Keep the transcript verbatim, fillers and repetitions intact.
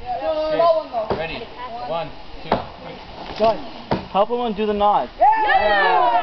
Ready? One, two, three. Guys, help him undo the knot. Yeah!